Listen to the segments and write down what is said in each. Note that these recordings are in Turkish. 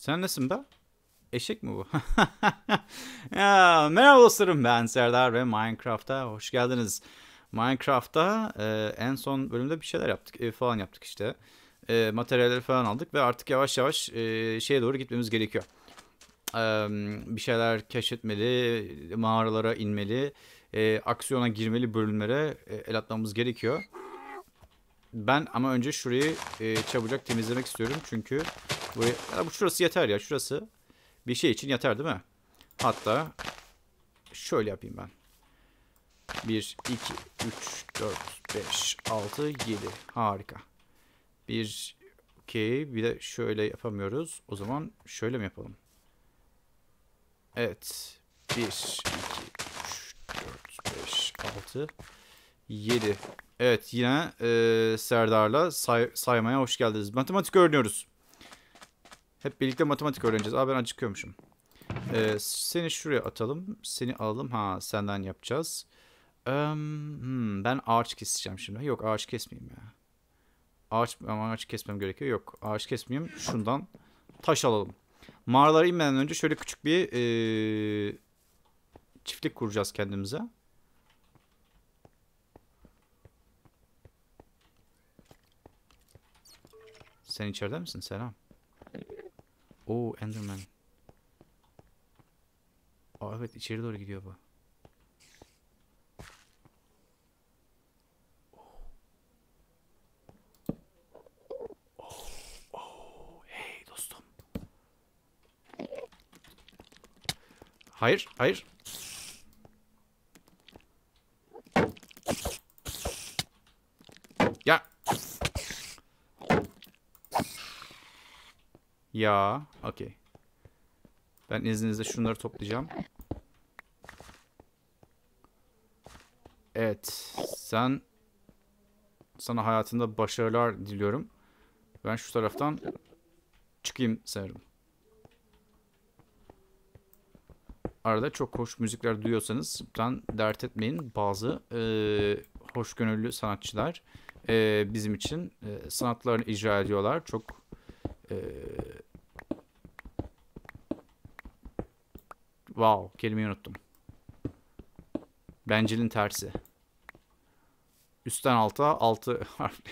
Sen nesin be? Eşek mi bu? Ya, merhaba dostlarım, ben Serdar ve Minecraft'a hoş geldiniz. Minecraft'ta en son bölümde bir şeyler yaptık. Ev falan yaptık işte. Materyalleri falan aldık ve artık yavaş yavaş şeye doğru gitmemiz gerekiyor. E, Bir şeyler keşfetmeli, mağaralara inmeli, aksiyona girmeli bölümlere el atmamız gerekiyor. Ben ama önce şurayı çabucak temizlemek istiyorum çünkü buraya, ya bu şurası yeter ya, şurası bir şey için yeter değil mi? Hatta şöyle yapayım ben. 1, 2, 3, 4, 5, 6, 7. Harika. Bir, okey. Bir de şöyle yapamıyoruz. O zaman şöyle mi yapalım? Evet. 1, 2, 3, 4, 5, 6, 7. Evet, yine Serdar'la saymaya hoş geldiniz. Matematik öğreniyoruz. Hep birlikte matematik öğreneceğiz. Aa, ben acıkıyormuşum. Seni şuraya atalım. Seni alalım. Ha, senden yapacağız. Ben ağaç keseceğim şimdi. Yok, ağaç kesmeyeyim ya. Ağaç kesmem gerekiyor. Yok, ağaç kesmeyeyim. Şundan taş alalım. Mağaralara inmeden önce şöyle küçük bir çiftlik kuracağız kendimize. Sen içeride misin? Selam. Oo, Enderman. Aa, evet, içeri doğru gidiyor bu. Hey dostum. Hayır, hayır. Ya. Ya. Okey. Ben izninizle şunları toplayacağım. Evet. Sana hayatında başarılar diliyorum. Ben şu taraftan çıkayım sanırım. Arada çok hoş müzikler duyuyorsanız lütfen dert etmeyin. Bazı hoşgörülü sanatçılar bizim için sanatlarını icra ediyorlar. Çok wow, kelimeyi unuttum. Bencilin tersi. Üstten alta 6 harfli.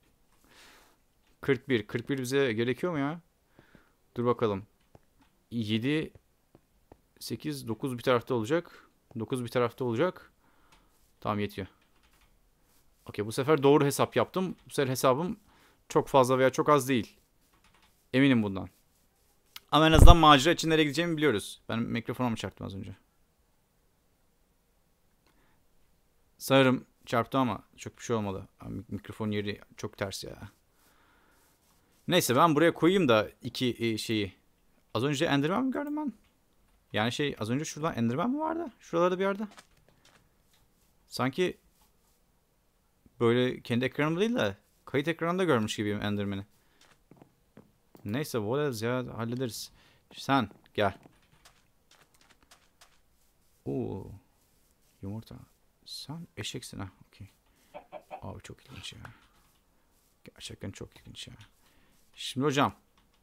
41. 41 bize gerekiyor mu ya? Dur bakalım. 7, 8, 9 bir tarafta olacak. 9 bir tarafta olacak. Tamam, yetiyor. Okey, bu sefer doğru hesap yaptım. Bu sefer hesabım çok fazla veya çok az değil. Eminim bundan. Ama en azından macera için nereye gideceğimi biliyoruz. Ben mikrofonumu çarptım az önce. Sanırım çarptı ama çok bir şey olmadı. Mikrofon yeri çok ters ya. Neyse, ben buraya koyayım da iki şeyi. Az önce Enderman mi gördüm ben? Yani az önce şuradan Enderman mi vardı? Şuralarda bir yerde. Sanki böyle kendi ekranımda değil de kayıt ekranında görmüş gibiyim Enderman'i. Neyse, what else ya, hallederiz. Sen gel. Oo, yumurta. Sen eşeksin ha. Okey. Abi çok ilginç ya. Gerçekten çok ilginç ya. Şimdi hocam.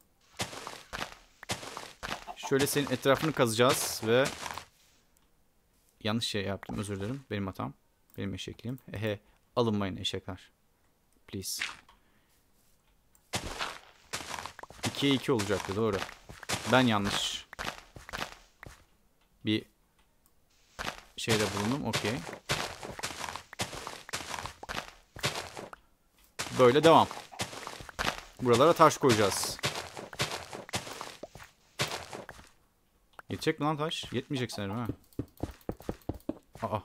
Şöyle senin etrafını kazacağız ve yanlış şey yaptım, özür dilerim. Benim hatam. Benim eşekliğim. Ehe, alınmayın eşekler. Please. 2'ye 2 olacaktı, doğru. Ben yanlış bir şeyde bulundum. Okey. Böyle devam. Buralara taş koyacağız. Yetecek mi lan taş? Yetmeyecek sanırım ha. Aa.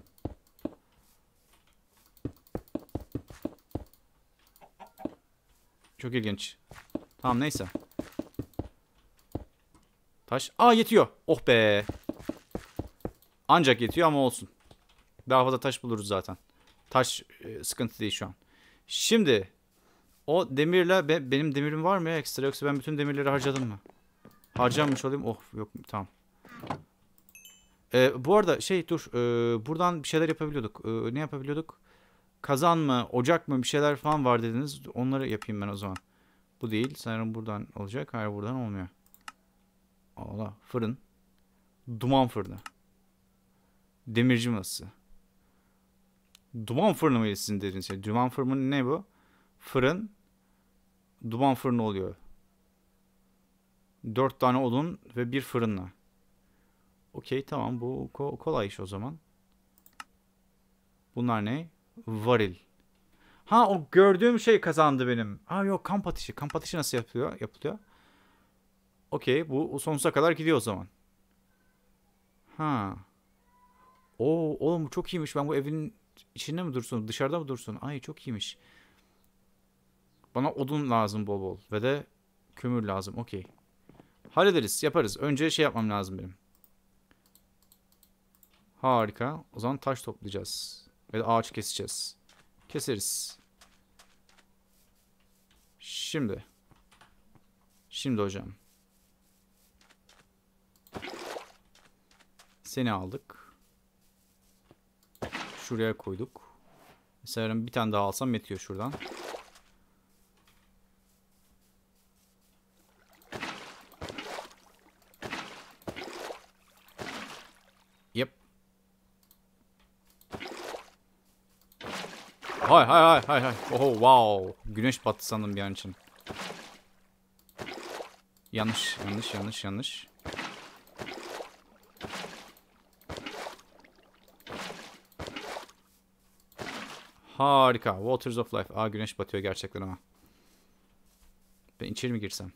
Çok ilginç. Tamam, neyse. Taş. Aa, yetiyor. Oh be. Ancak yetiyor ama olsun. Daha fazla taş buluruz zaten. Taş sıkıntı değil şu an. Şimdi o demirle benim demirim var mı ya ekstra, yoksa ben bütün demirleri harcadım mı? Harcamış olayım. Oh, yok, tamam. Bu arada dur. Buradan bir şeyler yapabiliyorduk. Ne yapabiliyorduk? Kazan mı, ocak mı, bir şeyler falan var dediniz. Onları yapayım ben o zaman. Bu değil. Sanırım buradan olacak. Hayır, buradan olmuyor. Allah, fırın. Duman fırını. Demirci masası. Duman fırını mıydı sizin dediğiniz şey? Duman fırını ne bu? Fırın. Duman fırını oluyor. 4 tane odun ve bir fırınla. Okey, tamam, bu kolay iş o zaman. Bunlar ne? Varil. Ha, o gördüğüm şey kazandı benim. Ha yok, kamp ateşi. Kamp ateşi nasıl yapılıyor? Okey, bu sonsuza kadar gidiyor o zaman. Ha. Oo, oğlum bu çok iyiymiş. Ben bu evin içinde mi dursun, dışarıda mı dursun? Ay çok iyiymiş. Bana odun lazım bol bol ve de kömür lazım. Okey. Hallederiz, yaparız. Önce şey yapmam lazım benim. Harika. O zaman taş toplayacağız. Ve de ağaç keseceğiz. Keseriz. Şimdi. Şimdi hocam. Seni aldık. Şuraya koyduk. Mesela bir tane daha alsam yetiyor şuradan. Yep. Hay hay hay hay hay. Oho wow. Güneş battı sandım bir an için. Yanlış yanlış yanlış yanlış. Harika. Waters of Life. Aa, güneş batıyor gerçekten ama. Ben içeri mi girsem?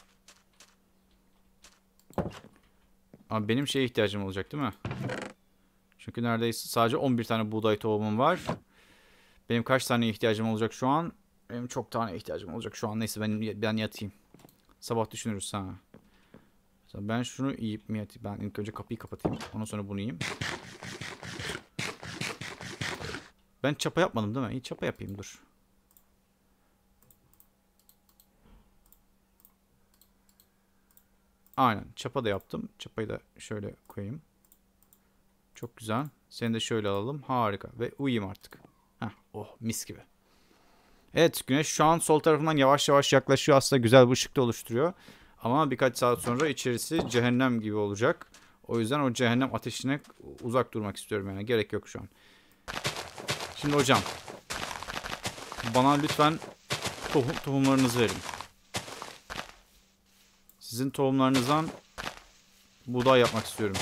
Abi benim şeye ihtiyacım olacak değil mi? Çünkü neredeyse sadece 11 tane buğday tohumum var. Benim kaç tane ihtiyacım olacak şu an? Benim çok tane ihtiyacım olacak şu an. Neyse ben yatayım. Sabah düşünürüz ha. Mesela ben şunu yiyip mi yatayım? Ben ilk önce kapıyı kapatayım. Ondan sonra bunu yiyeyim. Ben çapa yapmadım değil mi? İyi, çapa yapayım dur. Aynen. Çapa da yaptım. Çapayı da şöyle koyayım. Çok güzel. Seni de şöyle alalım. Harika. Ve uyuyayım artık. Heh, oh mis gibi. Evet, güneş şu an sol tarafından yavaş yavaş yaklaşıyor. Aslında güzel bir ışık da oluşturuyor. Ama birkaç saat sonra içerisi cehennem gibi olacak. O yüzden o cehennem ateşine uzak durmak istiyorum yani. Gerek yok şu an. Şimdi hocam. Bana lütfen tohumlarınızı verin. Sizin tohumlarınızdan buğday yapmak istiyorum.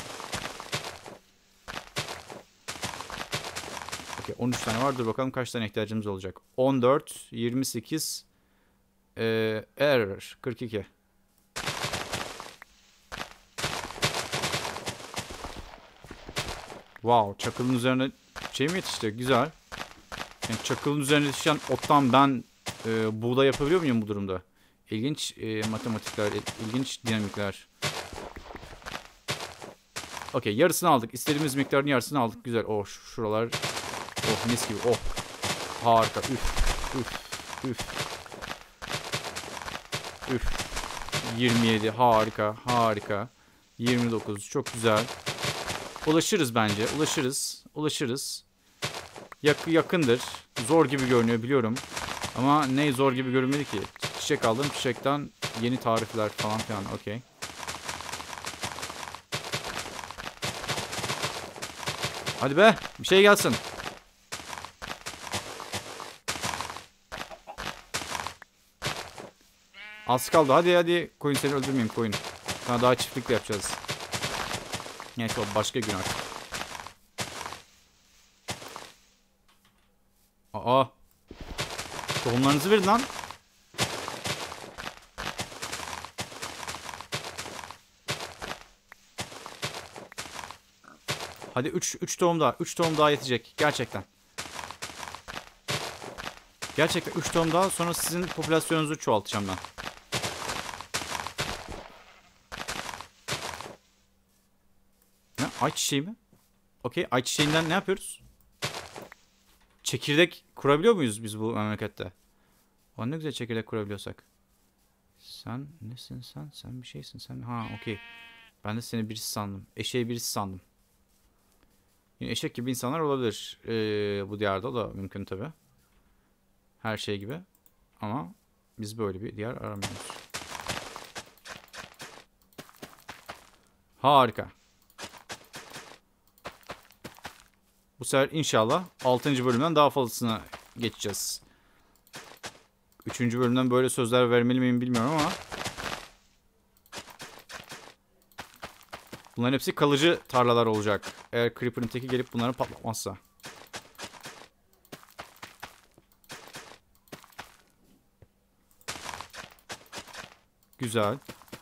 Okay, 13 tane var. Dur bakalım kaç tane ihtiyacımız olacak. 14, 28, error 42. Wow, çakılın üzerine şey mi yetişti? Güzel. Yani çakılın üzerine yetişen ottan ben buğday yapabiliyor muyum bu durumda? İlginç matematikler, ilginç dinamikler. Okey, yarısını aldık. İstediğimiz miktarın yarısını aldık. Güzel. Oh, şuralar. Oh, mis gibi. Oh. Harika. Üf. Üf. Üf. Üf. 27. Harika. Harika. 29. Çok güzel. Ulaşırız bence. Ulaşırız. Ulaşırız. Yakındır. Zor gibi görünüyor biliyorum. Ama ne zor gibi görünmedi ki. Çiçek aldım. Çiçekten yeni tarifler falan filan. Okey. Hadi be. Bir şey gelsin. Az kaldı. Hadi hadi. Koyun seni öldürmeyeyim koyun. Daha çiftlik de yapacağız. Neyse o başka gün artık. Aa. Tohumlarınızı verin lan. Hadi 3 tohum daha. 3 tohum daha yetecek. Gerçekten. Gerçekten 3 tohum daha, sonra sizin popülasyonunuzu çoğaltacağım ben. Ne? Ayçiçeği mi? Okey. Ayçiçeğinden ne yapıyoruz? Çekirdek kurabiliyor muyuz biz bu memlekette? O ne güzel çekirdek kurabiliyorsak. Sen nesin sen? Sen bir şeysin. Sen ha okey. Ben de seni birisi sandım. Eşeği birisi sandım. Yine eşek gibi insanlar olabilir. Bu diyarda o da mümkün tabi. Her şey gibi. Ama biz böyle bir diyar aramıyoruz. Harika. Bu sefer inşallah 6. bölümden daha fazlasına geçeceğiz. 3. bölümden böyle sözler vermeli miyim bilmiyorum ama. Bunların hepsi kalıcı tarlalar olacak. Eğer Creeper'ın teki gelip bunları patlatmazsa. Güzel.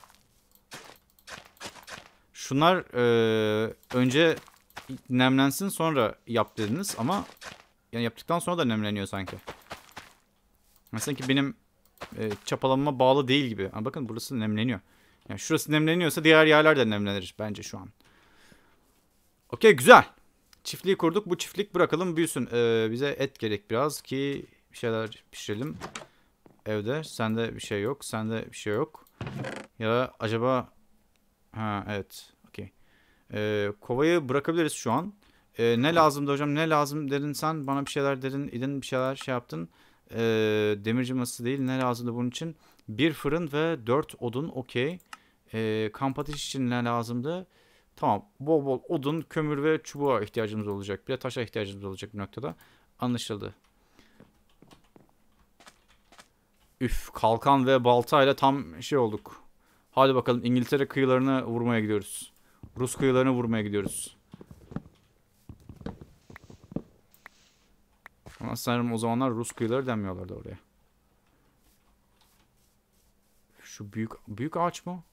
Şunlar önce nemlensin sonra yap dediniz ama yani yaptıktan sonra da nemleniyor sanki. Mesela ki benim çapalamama bağlı değil gibi. Ama bakın burası nemleniyor. Yani şurası nemleniyorsa diğer yerler de nemlenir bence şu an. Okey, güzel. Çiftliği kurduk. Bu çiftlik bırakalım büyüsün. Bize et gerek biraz ki bir şeyler pişirelim. Evde. Sende bir şey yok. Sende bir şey yok. Ya acaba... Ha evet. Okey. Kovayı bırakabiliriz şu an. Ne lazımdı hocam? Ne lazım dedin sen? Bana bir şeyler dedin. İdin bir şeyler şey yaptın. Demirci masası değil. Ne lazımdı bunun için? Bir fırın ve 4 odun. Okey. Kamp ateşi için ne lazımdı? Tamam. Bol bol odun, kömür ve çubuğa ihtiyacımız olacak. Bir de taşa ihtiyacımız olacak bir noktada. Anlaşıldı. Üf, kalkan ve baltayla tam şey olduk. Hadi bakalım İngiltere kıyılarını vurmaya gidiyoruz. Rus kıyılarını vurmaya gidiyoruz. Ama sanırım o zamanlar Rus kıyıları denmiyorlardı oraya. Şu büyük ağaç mı?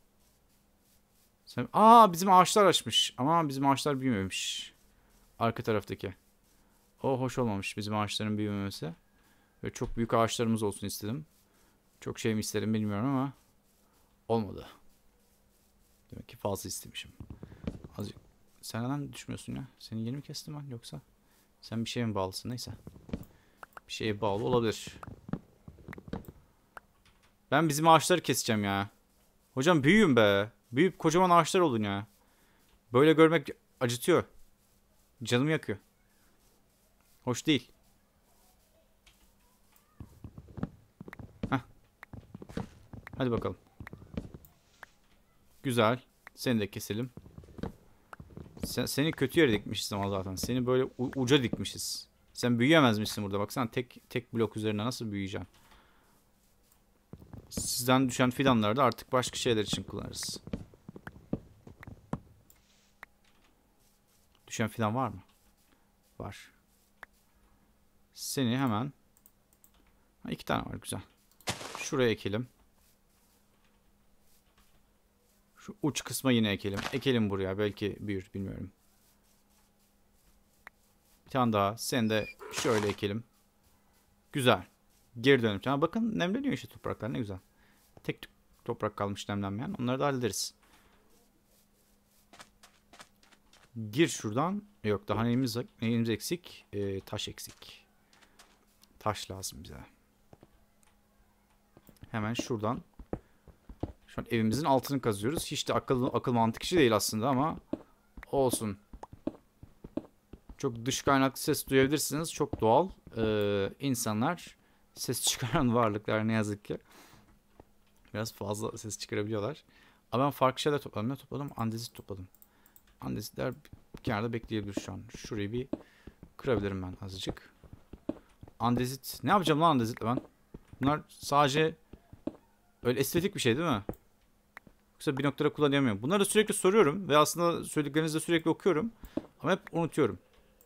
Bizim ağaçlar açmış. Ama bizim ağaçlar büyümemiş. Arka taraftaki. O hoş olmamış bizim ağaçların büyümemesi. Ve çok büyük ağaçlarımız olsun istedim. Çok şey mi isterim bilmiyorum ama olmadı. Demek ki fazla istemişim. Azıcık. Sen neden düşmüyorsun ya? Seni yeni mi kestim ben yoksa? Sen bir şeye mi bağlısın? Neyse. Bir şeye bağlı olabilir. Ben bizim ağaçları keseceğim ya. Hocam büyüyün be. Büyüyüp kocaman ağaçlar olun ya. Böyle görmek acıtıyor. Canımı yakıyor. Hoş değil. Heh. Hadi bakalım. Güzel. Seni de keselim. Seni kötü yere dikmişiz ama zaten. Seni böyle uca dikmişiz. Sen büyüyemezmişsin burada. Baksana tek blok üzerine nasıl büyüyeceksin. Sizden düşen fidanları da artık başka şeyler için kullanırız. Düşen fidan var mı? Var. Seni hemen... Ha, 2 tane var, güzel. Şuraya ekelim. Şu uç kısma yine ekelim. Ekelim buraya. Belki büyür. Bilmiyorum. Bir tane daha. Sen de şöyle ekelim. Güzel. Geri dönüp. Ha, bakın nemleniyor işte topraklar. Ne güzel. Tek toprak kalmış nemlenmeyen. Onları da hallederiz. Gir şuradan. Yok daha neyimiz eksik? Taş eksik. Taş lazım bize. Hemen şuradan. Şu an evimizin altını kazıyoruz. Hiç de akıl mantık işi değil aslında ama olsun. Çok dış kaynaklı ses duyabilirsiniz. Çok doğal. İnsanlar ses çıkaran varlıklar ne yazık ki. Biraz fazla ses çıkarabiliyorlar. Ama ben farklı şeyler topladım. Ne topladım? Andezit topladım. Andezitler bir kenarda bekleyebilir şu an. Şurayı bir kırabilirim ben azıcık. Andezit. Ne yapacağım lan andezitle ben? Bunlar sadece öyle estetik bir şey değil mi? Yoksa bir noktada kullanamıyorum. Bunları sürekli soruyorum ve aslında söylediklerinizi de sürekli okuyorum. Ama hep unutuyorum.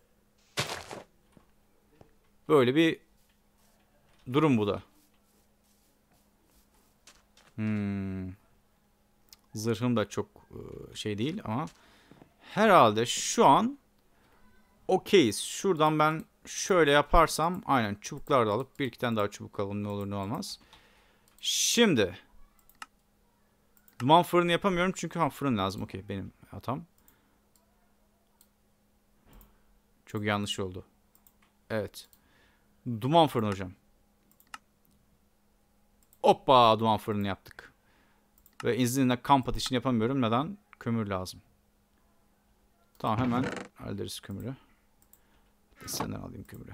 Böyle bir durum bu da. Zırhım da çok şey değil ama herhalde şu an okeyiz. Şuradan ben şöyle yaparsam aynen çubuklar da alıp bir iki tane daha çubuk alalım ne olur ne olmaz. Şimdi duman fırını yapamıyorum çünkü fırın lazım. Okey benim hatam. Çok yanlış oldu. Evet. Duman fırını hocam. Hoppa duman fırını yaptık. Ve izninle kamp ateşini yapamıyorum. Neden? Kömür lazım. Tamam hemen hallederiz kömürü. Senden alayım kömürü.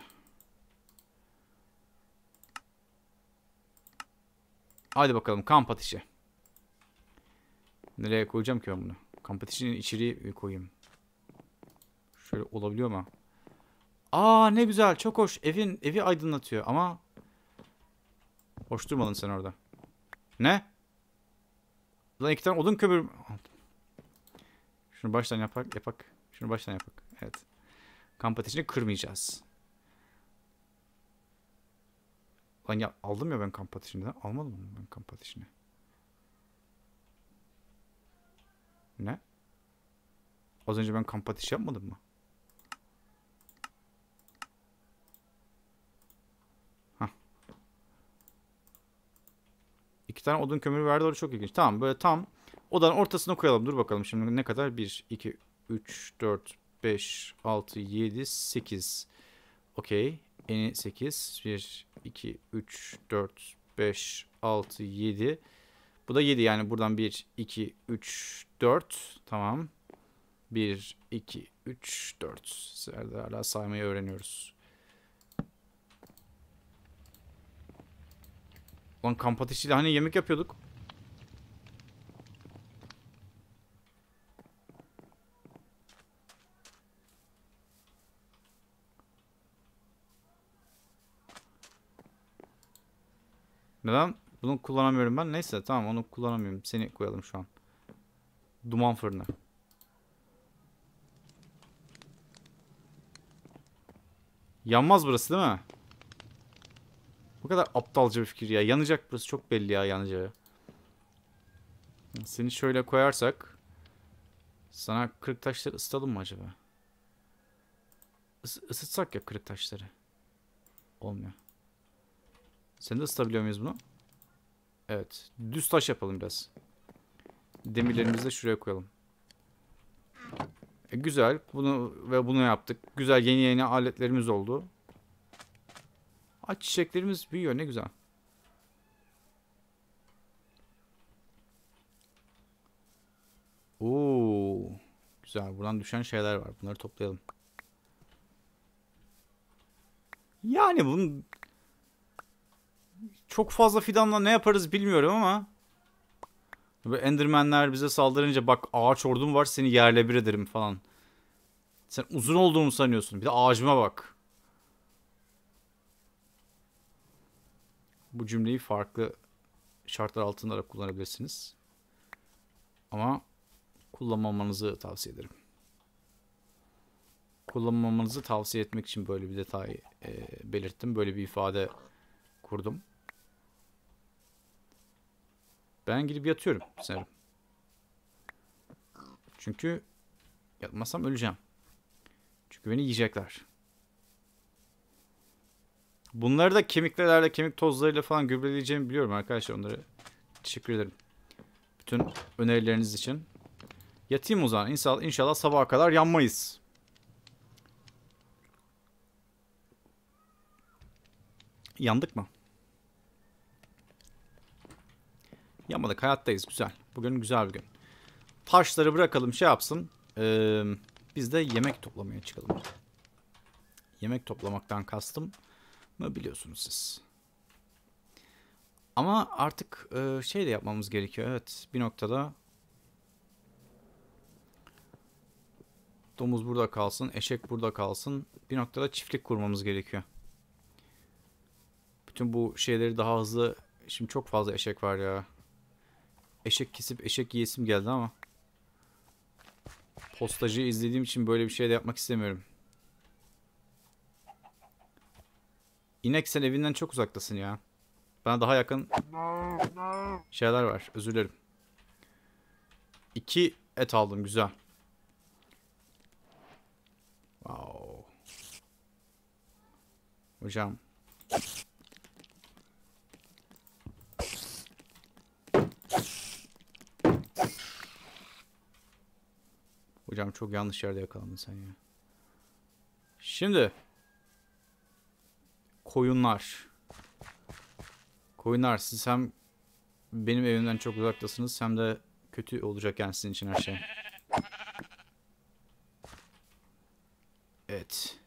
Hadi bakalım kamp ateşi. Nereye koyacağım ki ben bunu? Competition'in içeriği koyayım. Şöyle olabiliyor mu? Aa ne güzel, çok hoş. Evi aydınlatıyor ama hoş durmadın sen orada. Ne? Lan 2 tane odun kömür. Şunu baştan yapak. Şunu baştan yapak. Evet. Competition'ı kırmayacağız. Lan ya aldım ya ben Competition'ı. Almadım mı ben Competition'ı? Ne? Az önce ben Competition yapmadım mı? Hah. 2 tane odun kömürü verdi, orada çok ilginç. Tamam, böyle tam odanın ortasına koyalım. Dur bakalım şimdi ne kadar? 1, 2, 3, 4, 5, 6, 7, 8. Okey. Eni 8. 1, 2, 3, 4, 5, 6, 7. Bu da 7 yani buradan 1, 2, 3, 4. Tamam. 1, 2, 3, 4. Sırada hala saymayı öğreniyoruz. Lan kamp ateşiyle hani yemek yapıyorduk. Neden? Bunu kullanamıyorum ben. Neyse tamam, onu kullanamıyorum. Seni koyalım şu an. Duman fırını. Yanmaz burası değil mi? Bu kadar aptalca bir fikir ya. Yanacak burası, çok belli ya yanacağı. Seni şöyle koyarsak sana kırık taşları ısıtalım mı acaba? Isıtsak ya kırık taşları. Olmuyor. Seni de ısıtabiliyor muyuz bunu? Evet. Düz taş yapalım biraz. Demirlerimizi de şuraya koyalım. Güzel. Bunu yaptık. Güzel, yeni aletlerimiz oldu. Çiçeklerimiz büyüyor, ne güzel. Oo, güzel. Buradan düşen şeyler var. Bunları toplayalım. Yani bunun çok fazla fidanla ne yaparız bilmiyorum ama böyle Endermenler bize saldırınca bak ağaç ordum var, seni yerle bir ederim falan. Sen uzun olduğumu sanıyorsun. Bir de ağacıma bak. Bu cümleyi farklı şartlar altında da kullanabilirsiniz. Ama kullanmamanızı tavsiye ederim. Kullanmamanızı tavsiye etmek için böyle bir detay belirttim. Böyle bir ifade kurdum. Ben gidip yatıyorum sanırım. Çünkü yatmazsam öleceğim. Çünkü beni yiyecekler. Bunları da kemiklerle, kemik tozlarıyla falan gübreleyeceğimi biliyorum arkadaşlar. Onları teşekkür ederim. Bütün önerileriniz için. Yatayım o zaman. İnşallah sabaha kadar yanmayız. Yandık mı? Yanmadık. Hayattayız. Güzel. Bugün güzel bir gün. Taşları bırakalım şey yapsın. Biz de yemek toplamaya çıkalım. Yemek toplamaktan kastım mı biliyorsunuz siz. Ama artık şey de yapmamız gerekiyor. Evet, bir noktada domuz burada kalsın, eşek burada kalsın. Bir noktada çiftlik kurmamız gerekiyor. Bütün bu şeyleri daha hızlı... Şimdi çok fazla eşek var ya. Eşek kesip eşek yiyesim geldi ama postacıyı izlediğim için böyle bir şey de yapmak istemiyorum. İnek, sen evinden çok uzaktasın ya. Bana daha yakın şeyler var. Özür dilerim. 2 et aldım. Güzel. Wow. Hocam. Hocam çok yanlış yerde yakalandın sen ya. Şimdi. Koyunlar. Koyunlar, siz hem benim evimden çok uzaktasınız hem de kötü olacak yani sizin için her şey. Evet.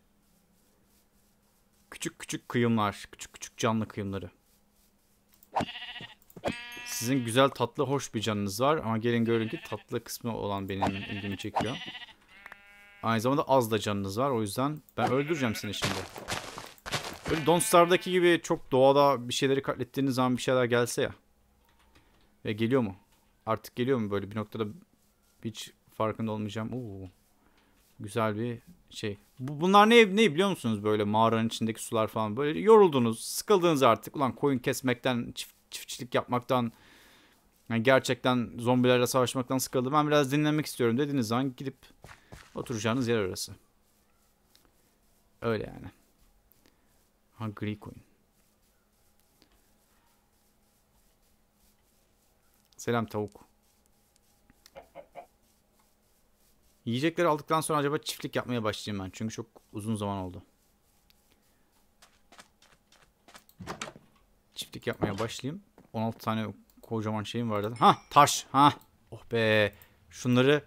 Küçük küçük kıyımlar. Küçük küçük canlı kıyımları. Sizin güzel, tatlı, hoş bir canınız var. Ama gelin görün ki tatlı kısmı olan benim ilgimi çekiyor. Aynı zamanda az da canınız var. O yüzden ben öldüreceğim seni şimdi. Böyle Don't Starve'daki gibi çok doğada bir şeyleri katlettiğiniz zaman bir şeyler gelse ya. Ve geliyor mu? Artık geliyor mu böyle bir noktada hiç farkında olmayacağım. Oo, güzel bir şey. Bunlar ne biliyor musunuz, böyle mağaranın içindeki sular falan. Böyle yoruldunuz, sıkıldınız artık. Ulan koyun kesmekten, çiftçilik yapmaktan, yani gerçekten zombilerle savaşmaktan sıkıldım. Ben biraz dinlenmek istiyorum dediğiniz zaman gidip oturacağınız yer orası. Öyle yani. Ha, gri koyun. Selam tavuk. Yiyecekleri aldıktan sonra acaba çiftlik yapmaya başlayayım ben. Çünkü çok uzun zaman oldu. Çiftlik yapmaya başlayayım. 16 tane kocaman şeyim var dedim. Ha, taş. Ha. Oh be. Şunları.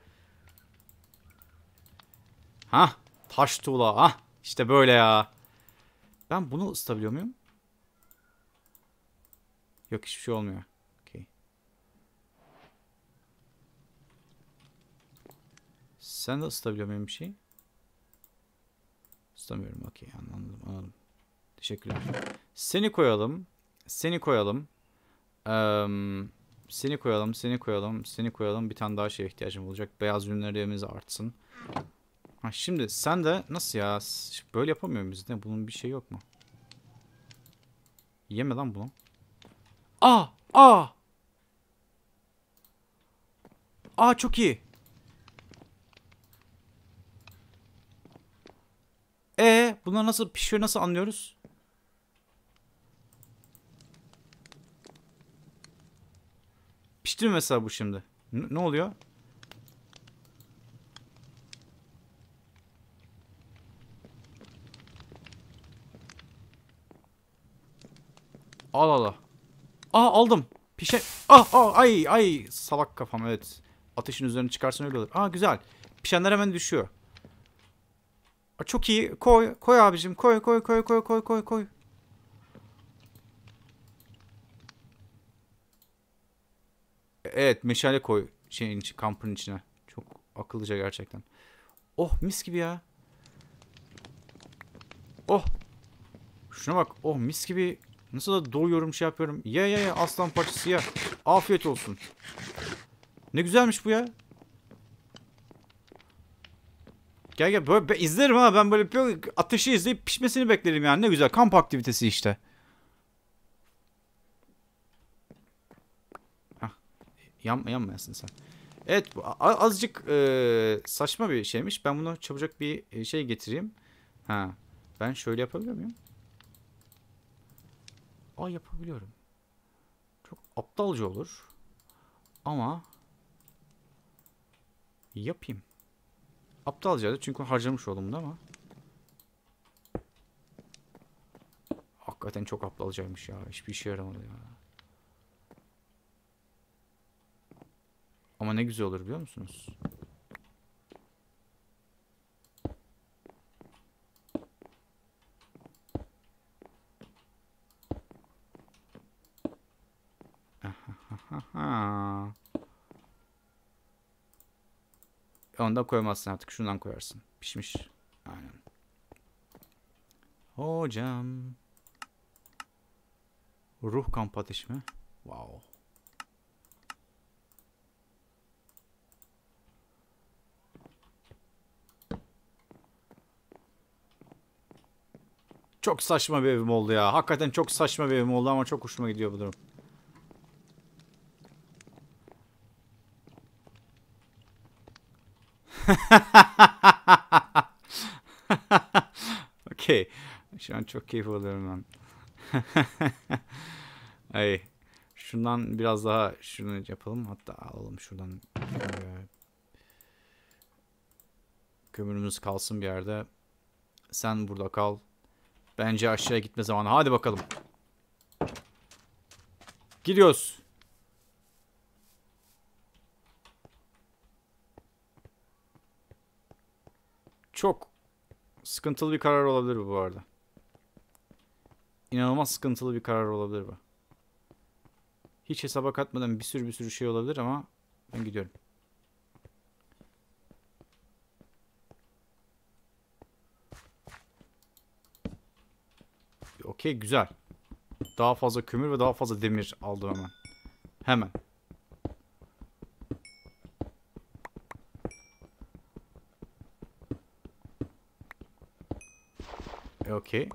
Ha. Taş tuğla. Ha. İşte böyle ya. Ben bunu ısıtabiliyor muyum? Yok, hiçbir şey olmuyor. Okay. Sen de ısıtabiliyor muyum bir şey? Isıtamıyorum. Okey, anladım. Teşekkürler. Seni koyalım. Seni koyalım. Eee, seni koyalım. Bir tane daha şeye ihtiyacım olacak. Beyaz ürünlerimiz artsın. Ha, şimdi sen de nasıl ya? Böyle yapamıyor muyuz? Ne? Bunun bir şey yok mu? Yeme lan bunu. Aa! Aa! Aa, çok iyi. Bunlar nasıl pişiyor, nasıl anlıyoruz? Pişti mi mesela bu şimdi? Ne oluyor? Al al al. Aa, aldım. Ay salak kafam, evet. Ateşin üzerine çıkarsan öyle olur. Aa, güzel. Pişenler hemen düşüyor. Aa, çok iyi. Koy abicim. Koy. Evet, meşale koy şeyin içi, kampın içine. Çok akıllıca gerçekten. Oh, mis gibi ya. Oh, şuna bak. Oh, mis gibi. Nasıl da doyuyorum, şey yapıyorum. Ye aslan parçası ya. Afiyet olsun. Ne güzelmiş bu ya. Gel böyle ben izlerim ha, ben böyle ateşi izleyip pişmesini beklerim yani, ne güzel kamp aktivitesi işte. Hah, yanmayasın sen. Evet, bu azıcık saçma bir şeymiş. Ben bunu çabucak bir şey getireyim. Ha, ben şöyle yapabiliyor muyum? Aa, yapabiliyorum. Çok aptalca olur ama yapayım. Aptalca çünkü harcamış oldum da ama. Hakikaten çok aptalcaymış ya. Hiçbir işe yaramadı ya. Ama ne güzel olur biliyor musunuz? Ha. Ondan koymazsın artık. Şundan koyarsın. Pişmiş. Aynen. Hocam. Ruh kamp ateşi mi? Wow. Çok saçma bir evim oldu ya. Hakikaten çok saçma bir evim oldu ama çok hoşuma gidiyor bu durum. Okey. Şu an çok keyif alıyorum ben. Ay. Şundan biraz daha şunu yapalım. Hatta alalım şuradan. Kömürümüz kalsın bir yerde. Sen burada kal. Bence aşağıya gitme zamanı. Hadi bakalım. Gidiyoruz. Çok sıkıntılı bir karar olabilir bu arada. İnanılmaz sıkıntılı bir karar olabilir bu. Hiç hesaba katmadan bir sürü şey olabilir ama ben gidiyorum. Okey, güzel. Daha fazla kömür ve daha fazla demir aldım hemen. Hemen. Okey.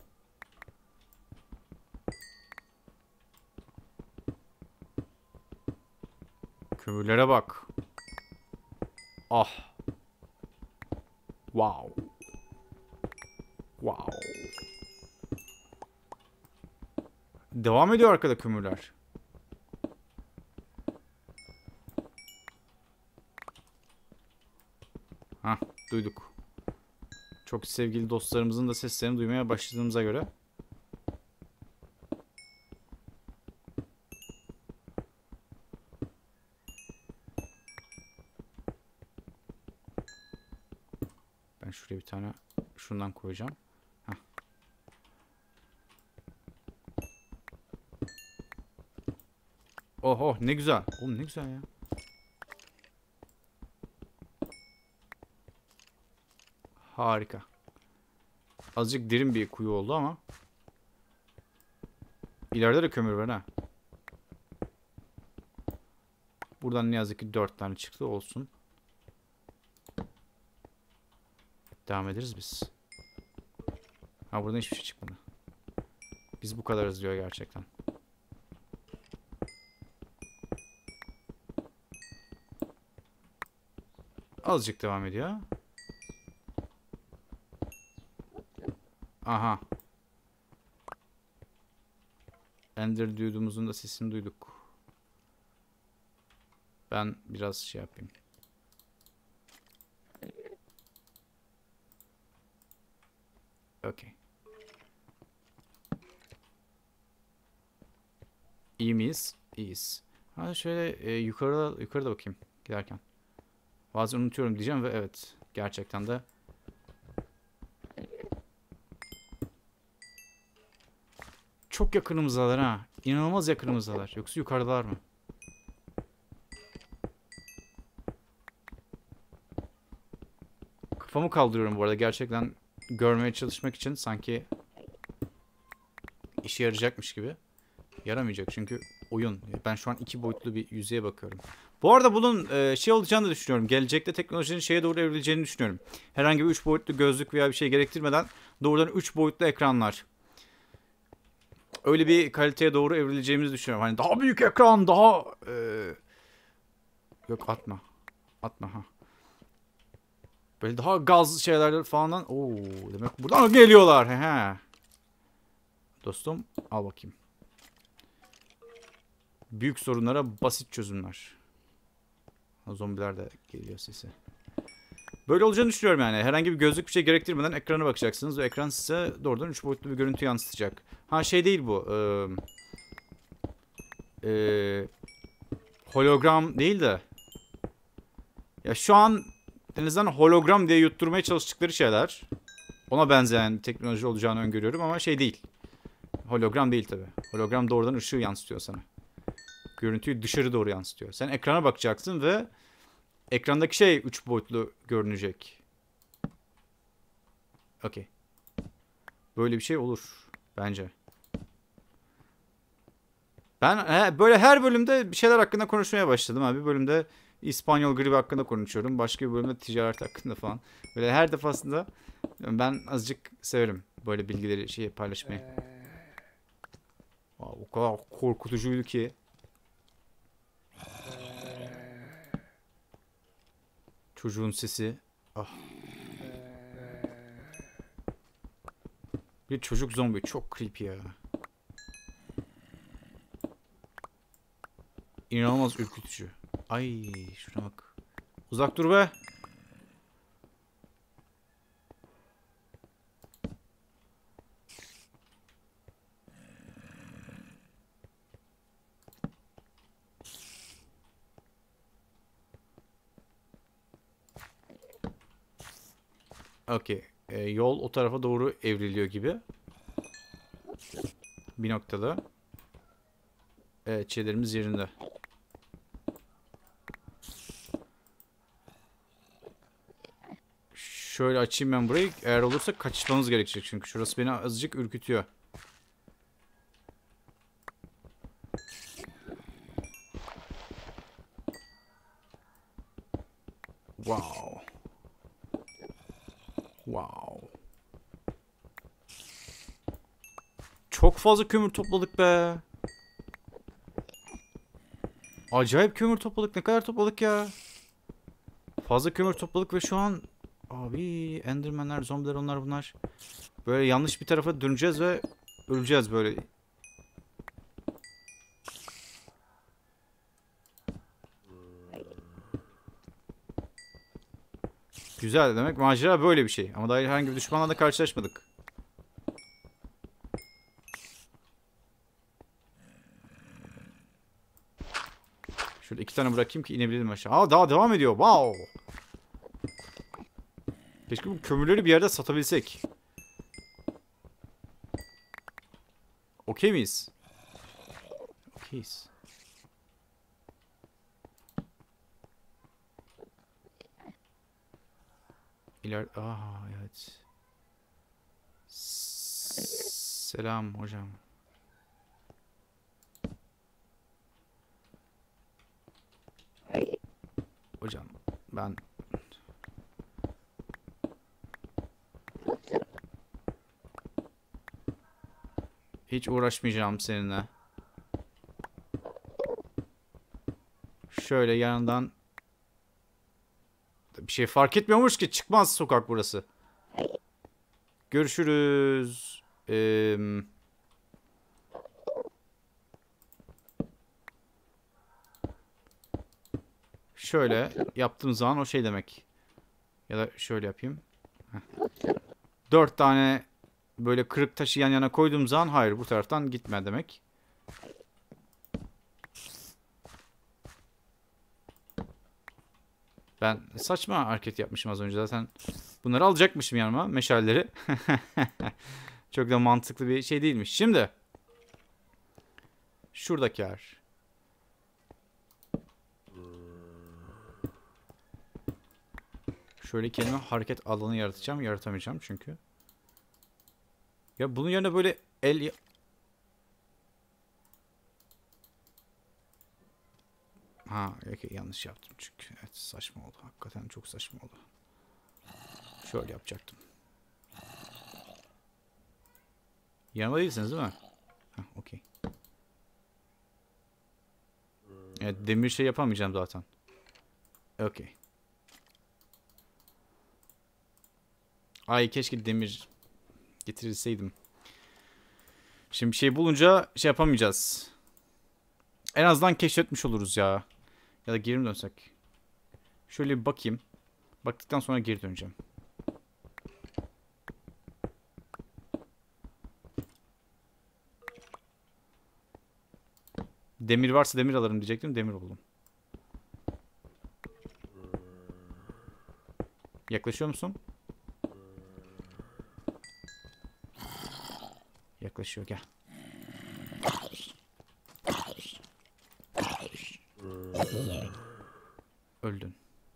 Kömürlere bak. Ah. Wow. Wow. Devam ediyor arkada kömürler. Hah, duyduk. Çok sevgili dostlarımızın da seslerini duymaya başladığımıza göre. Ben şuraya bir tane şundan koyacağım. Heh. Oh oh, ne güzel. Oğlum ne güzel ya. Harika. Azıcık derin bir kuyu oldu ama. İleride de kömür var ha. Buradan ne yazık ki 4 tane çıktı, olsun. Devam ederiz biz. Ha, buradan hiçbir şey çıkmadı. Biz bu kadarız diyor gerçekten. Azıcık devam ediyor. Aha. Ender Dude'umuzun da sesini duyduk. Ben biraz şey yapayım. Okey. İyi miyiz? İyiyiz. Ha şöyle yukarıda bakayım giderken. Bazen unutuyorum diyeceğim ve evet, gerçekten de çok yakınımızdalar ha. İnanılmaz yakınımızdalar. Yoksa yukarıdalar mı? Kafamı kaldırıyorum bu arada, gerçekten görmeye çalışmak için, sanki işe yarayacakmış gibi. Yaramayacak çünkü oyun. Ben şu an 2 boyutlu bir yüzeye bakıyorum. Bu arada bunun şey olacağını da düşünüyorum. Gelecekte teknolojinin şeye doğru evrileceğini düşünüyorum. Herhangi bir 3 boyutlu gözlük veya bir şey gerektirmeden doğrudan 3 boyutlu ekranlar. Öyle bir kaliteye doğru evrileceğimizi düşünüyorum. Hani daha büyük ekran, daha... Yok, atma. Atma ha. Böyle daha gaz şeyler falan. Oo, demek buradan geliyorlar. He. Dostum, al bakayım. Büyük sorunlara basit çözümler. Zombiler de geliyor sesi. Böyle olacağını düşünüyorum yani. Herhangi bir gözlük bir şey gerektirmeden ekrana bakacaksınız ve ekran size doğrudan 3 boyutlu bir görüntü yansıtacak. Ha, şey değil bu. Hologram değil de. Ya şu an denizden hologram diye yutturmaya çalıştıkları şeyler. Ona benzeyen bir teknoloji olacağını öngörüyorum ama şey değil. Hologram değil tabi. Hologram doğrudan ışığı yansıtıyor sana. Görüntüyü dışarı doğru yansıtıyor. Sen ekrana bakacaksın ve ekrandaki şey 3 boyutlu görünecek. Okey. Böyle bir şey olur bence. Ben böyle her bölümde bir şeyler hakkında konuşmaya başladım abi. Bir bölümde İspanyol gribi hakkında konuşuyorum. Başka bir bölümde ticaret hakkında falan. Böyle her defasında ben azıcık severim böyle bilgileri paylaşmayı. O kadar korkutucuydu ki. Çocuğun sesi. Ah. Bir çocuk zombi çok creepy ya. İnanılmaz ürkütücü. Ay, şuna bak. Uzak dur be. Okey. Yol o tarafa doğru evriliyor gibi. Bir noktada. Evet, şeylerimiz yerinde. Şöyle açayım ben burayı. Eğer olursa kaçışmamız gerekecek çünkü şurası beni azıcık ürkütüyor. Wow. Wow. Çok fazla kömür topladık be. Acayip kömür topladık. Ne kadar topladık ya? Fazla kömür topladık ve şu an abi Enderman'ler, zombiler, onlar bunlar. Böyle yanlış bir tarafa döneceğiz ve öleceğiz böyle. Güzel, demek macera böyle bir şey. Ama daha herhangi bir düşmanla da karşılaşmadık. Şöyle 2 tane bırakayım ki inebilirim aşağı. Aa, daha devam ediyor. Wow. Keşke bu kömürleri bir yerde satabilsek. Okey miyiz? Okeyiz. Aa, evet. Selam hocam. Hocam ben hiç uğraşmayacağım seninle. Şöyle yanından bir şey fark etmiyormuş ki, çıkmaz sokak burası. Görüşürüz. Şöyle yaptığım zaman o şey demek. Ya da şöyle yapayım. Heh. 4 tane böyle kırık taşı yan yana koyduğum zaman hayır, bu taraftan gitme demek. Ben saçma hareket yapmışım az önce zaten. Bunları alacakmışım yanıma, meşalleri. Çok da mantıklı bir şey değilmiş. Şimdi şuradaki yer. Şöyle kendime hareket alanı yaratacağım. Yaratamayacağım çünkü. Ya bunun yerine böyle Ha, okay, yanlış yaptım çünkü. Evet, saçma oldu. Hakikaten çok saçma oldu. Şöyle yapacaktım. Yanıma değilsiniz değil mi? Heh, okey. Evet, demir şey yapamayacağım zaten. Okey. Ay, keşke demir getirilseydim. Şimdi bir şey bulunca şey yapamayacağız. En azından keşfetmiş oluruz ya. Ya da geri mi dönsek? Şöyle bir bakayım. Baktıktan sonra geri döneceğim. Demir varsa demir alırım diyecektim. Demir buldum. Yaklaşıyor musun? Yaklaşıyor, gel. Öldün.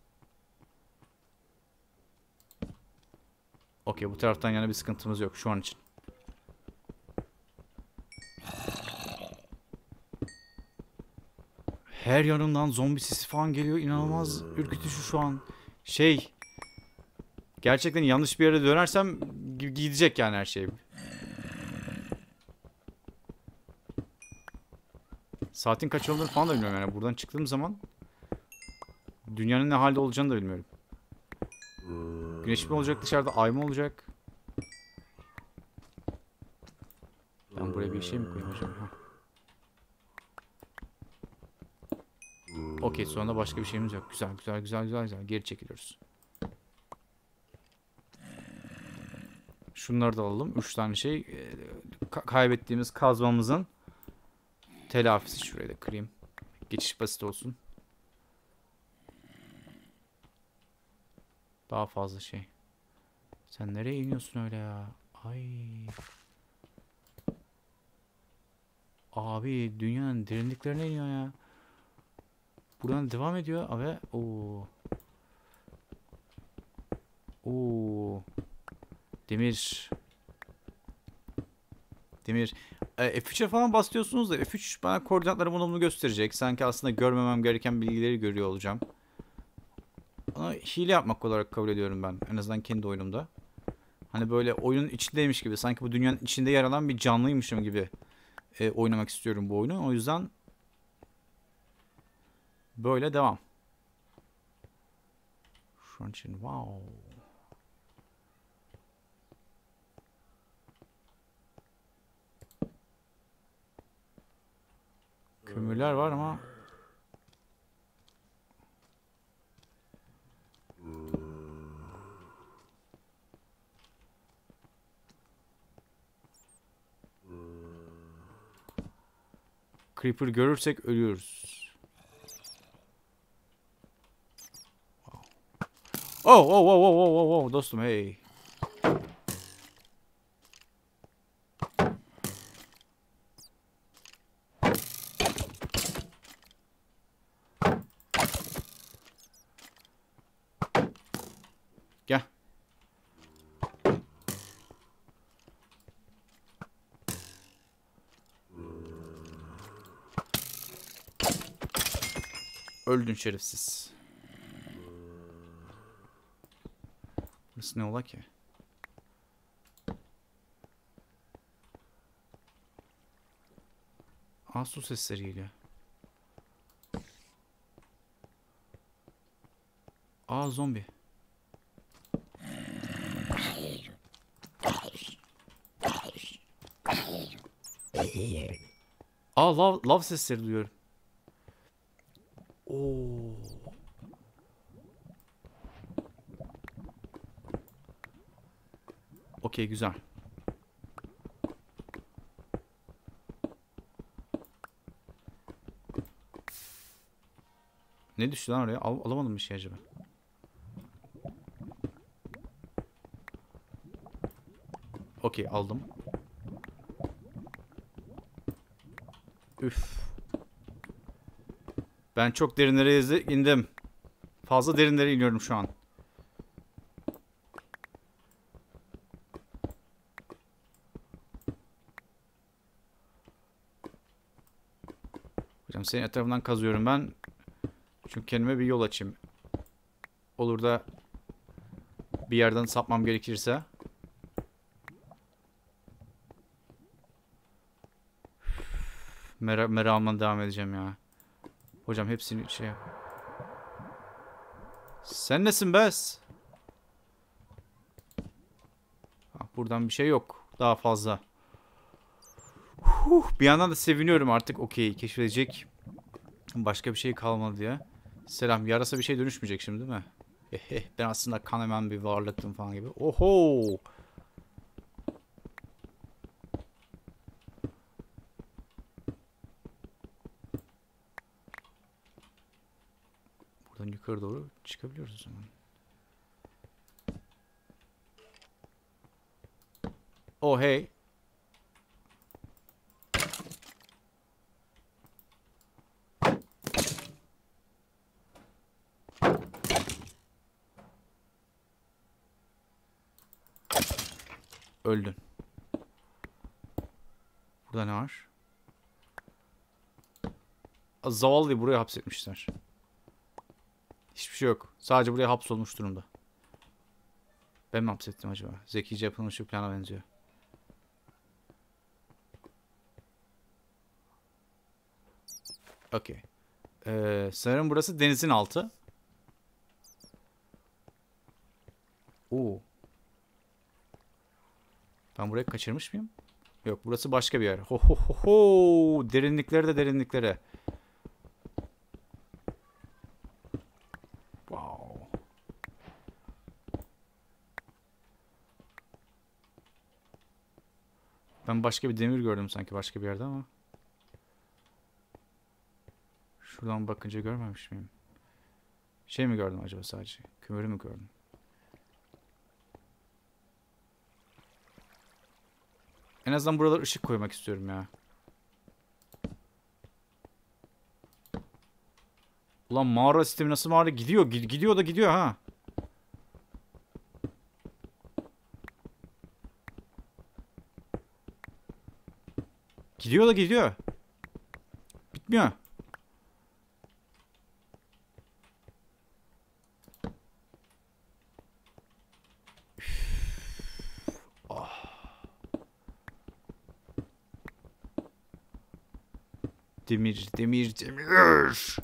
Okey, bu taraftan yana bir sıkıntımız yok şu an için. Her yanımdan zombi sesi falan geliyor. İnanılmaz ürkütücü şu an. Gerçekten yanlış bir yere dönersem gidecek yani her şey. Saatin kaç olduğunu falan da bilmiyorum yani. Buradan çıktığım zaman dünyanın ne halde olacağını da bilmiyorum. Güneş mi olacak dışarıda? Ay mı olacak? Ben buraya bir şey mi koyayım hocam? Okey, sonra başka bir şeyimiz yok. Güzel güzel güzel güzel güzel. Geri çekiliyoruz. Şunları da alalım. 3 tane şey. Kaybettiğimiz kazmamızın telafisi. Şurayı da kırayım. Geçiş basit olsun. Daha fazla şey. Sen nereye iniyorsun öyle ya? Ay. Abi dünyanın derinliklerine iniyor ya. Buradan devam ediyor abi. Oo. Oo. Demir. Demir. F3'e falan basıyorsunuz da F3 bana koordinatları bunu gösterecek. Sanki aslında görmemem gereken bilgileri görüyor olacağım. Onu hile yapmak olarak kabul ediyorum ben. En azından kendi oyunumda. Hani böyle oyunun içindeymiş gibi. Sanki bu dünyanın içinde yer alan bir canlıymışım gibi oynamak istiyorum bu oyunu. O yüzden böyle devam. Şu an için wow. Kömürler var ama Creeper görürsek ölüyoruz. Oh oh oh oh oh oh oh dostum hey. Gel. Öldün şerefsiz. Burası ne ola ki? Aa su sesleri geliyor. Aa zombi. Aa lav sesleri duyuyorum. Oo. Okey güzel. Ne düştü lan oraya? Alamadım bir şey acaba. Okey aldım. Üf. Ben çok derinlere indim. Fazla derinlere iniyorum şu an. Hocam senin etrafından kazıyorum ben. Çünkü kendime bir yol açayım. Olur da bir yerden sapmam gerekirse. Meramla devam edeceğim ya. Hocam hepsini şey yap. Sen nesin bes? Buradan bir şey yok. Daha fazla. Bir yandan da seviniyorum artık. Okey keşfedecek başka bir şey kalmadı diye. Selam. Yarasa bir şey dönüşmeyecek şimdi değil mi? Ben aslında kan hemen bir varlıktım falan gibi. Oho. Buradan yukarı doğru çıkabiliyoruz o zaman. Oh hey. Öldün. Burada ne var? Zavallıyı buraya hapsetmişler. Hiçbir şey yok. Sadece buraya hapsolmuş durumda. Ben mi hapsettim acaba? Zekice yapılmış bir plana benziyor. Okey. Sanırım burası denizin altı. Oo. Ben burayı kaçırmış mıyım? Yok burası başka bir yer. Ho ho ho ho. Derinliklere de derinliklere. Wow. Ben başka bir demir gördüm sanki başka bir yerde ama. Şuradan bakınca görmemiş miyim? Şey mi gördüm acaba sadece? Kömürü mü gördüm? En azından buralara ışık koymak istiyorum ya. Ulan mağara sistemi nasıl mağara? Gidiyor. Gidiyor da gidiyor ha. Gidiyor da gidiyor. Bitmiyor. Demir, demir, demir.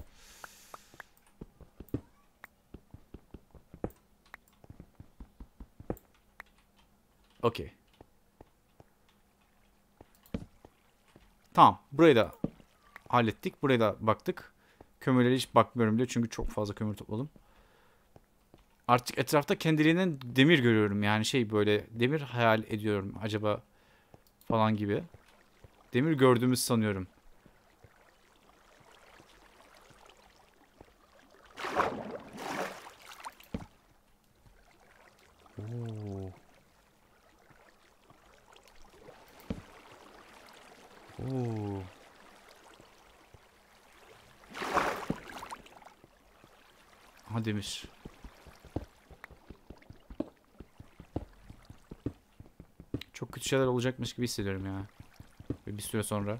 Okey. Tamam. Burayı da hallettik. Buraya da baktık. Kömürlere hiç bakmıyorum bile çünkü çok fazla kömür topladım. Artık etrafta kendiliğinden demir görüyorum. Yani şey böyle demir hayal ediyorum acaba falan gibi. Demir gördüğümüz sanıyorum. Oo. Oo. Aha demir. Çok kötü şeyler olacakmış gibi hissediyorum ya. Bir süre sonra.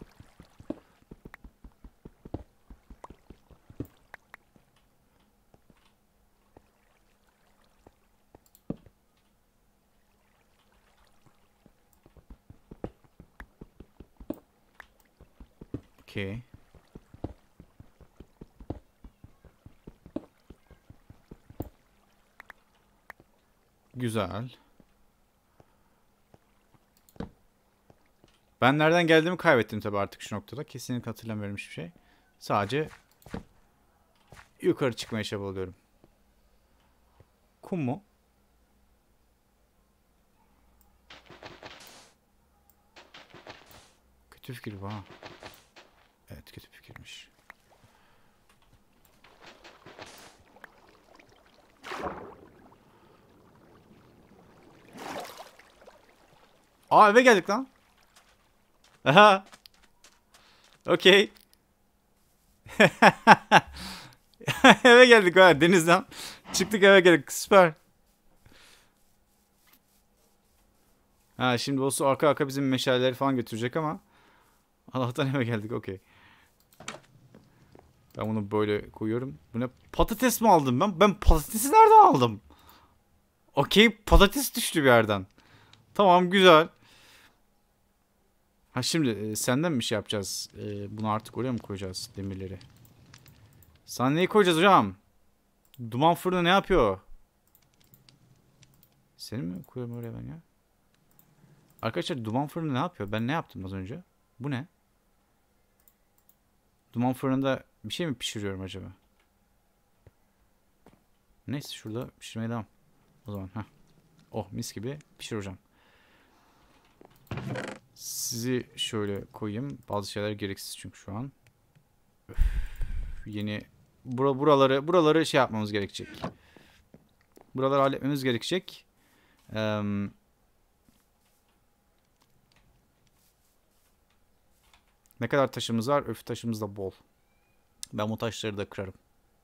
Okey. Güzel. Ben nereden geldiğimi kaybettim tabii artık şu noktada. Kesinlikle hatırlamıyorum hiçbir şey. Sadece yukarı çıkmaya çabalıyorum. Kum mu? Kötü fikir bu ha. Evet kötü fikirmiş. Aa eve geldik lan. Aha. Okey. Eve geldik ha denizden. Çıktık eve geldik. Süper. Ha şimdi o su arka arka bizim meşaleleri falan götürecek ama Allah'tan eve geldik. Okey. Ben bunu böyle koyuyorum. Bu ne? Patates mi aldım ben? Ben patatesi nereden aldım? Okey patates düştü bir yerden. Tamam güzel. Ha şimdi senden bir şey yapacağız? Bunu artık oraya mı koyacağız demirleri? Sana neyi koyacağız hocam? Duman fırını ne yapıyor? Seni mi koyuyorum oraya ben ya? Arkadaşlar duman fırını ne yapıyor? Ben ne yaptım az önce? Bu ne? Duman fırında bir şey mi pişiriyorum acaba? Neyse şurada pişirmeye devam. O zaman heh. Oh mis gibi pişir hocam. Sizi şöyle koyayım. Bazı şeyler gereksiz çünkü şu an. Öf, yeni buraları şey yapmamız gerekecek. Buraları halletmemiz gerekecek. Ne kadar taşımız var? Öf taşımız da bol. Ben bu taşları da kırarım.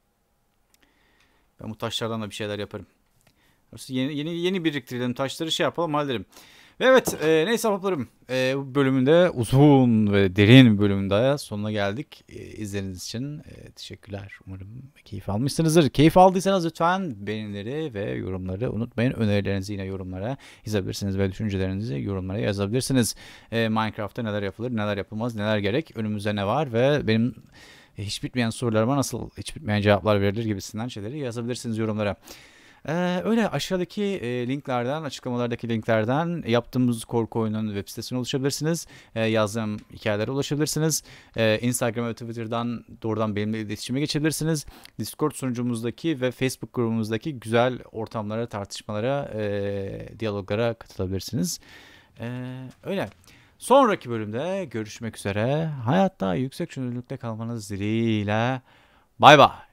Ben bu taşlardan da bir şeyler yaparım. Yeni biriktirelim taşları şey yapalım halledelim. Evet neyse ahbaplarım. Bu bölümünde uzun ve derin bir bölümünde sonuna geldik. İzlediğiniz için teşekkürler. Umarım keyif almışsınızdır. Keyif aldıysanız lütfen beğenileri ve yorumları unutmayın. Önerilerinizi yine yorumlara yazabilirsiniz ve düşüncelerinizi yorumlara yazabilirsiniz. Minecraft'ta neler yapılır, neler yapılmaz, neler gerek, önümüzde ne var ve benim hiç bitmeyen sorularıma nasıl hiç bitmeyen cevaplar verilir gibisinden şeyleri yazabilirsiniz yorumlara. Öyle aşağıdaki linklerden, açıklamalardaki linklerden yaptığımız korku oyunun web sitesine ulaşabilirsiniz. Yazdığım hikayelere ulaşabilirsiniz. Instagram ve Twitter'dan doğrudan benimle iletişime geçebilirsiniz. Discord sunucumuzdaki ve Facebook grubumuzdaki güzel ortamlara, tartışmalara, diyaloglara katılabilirsiniz. Öyle. Sonraki bölümde görüşmek üzere. Hayatta yüksek çözünürlükte kalmanız dileğiyle. Bay bay.